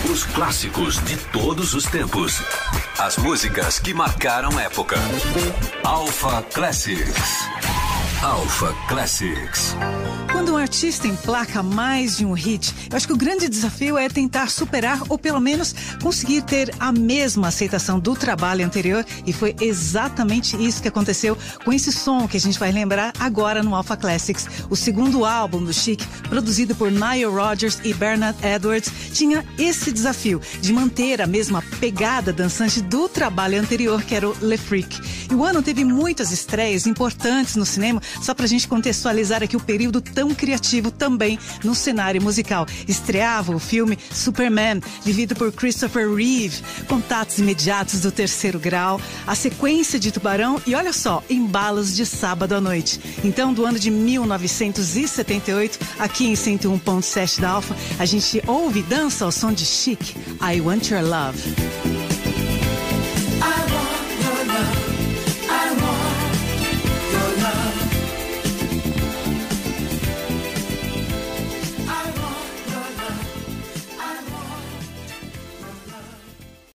Os clássicos de todos os tempos. As músicas que marcaram época. Alpha Classics. Alpha Classics. Quando um artista emplaca mais de um hit, eu acho que o grande desafio é tentar superar ou pelo menos conseguir ter a mesma aceitação do trabalho anterior, e foi exatamente isso que aconteceu com esse som que a gente vai lembrar agora no Alpha Classics. O segundo álbum do Chic, produzido por Nile Rodgers e Bernard Edwards, tinha esse desafio de manter a mesma pegada dançante do trabalho anterior, que era o Le Freak. E o ano teve muitas estreias importantes no cinema, só pra gente contextualizar aqui o período tão criativo também no cenário musical. Estreava o filme Superman, vivido por Christopher Reeve, Contatos Imediatos do Terceiro Grau, a sequência de Tubarão e, olha só, Embalos de Sábado à Noite. Então, do ano de 1978, aqui em 101.7 da Alpha, a gente ouve e dança ao som de Chic, I Want Your Love.